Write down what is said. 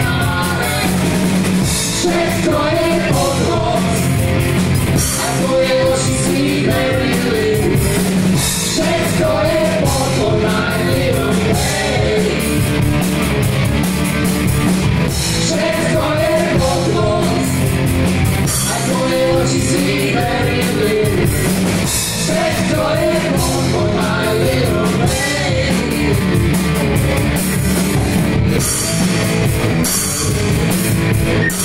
Všetko je podvod a tvoje oči slíberili. Všetko je podvod, my little baby. Všetko je podvod a tvoje oči slíberili. Všetko je podvod, my little baby.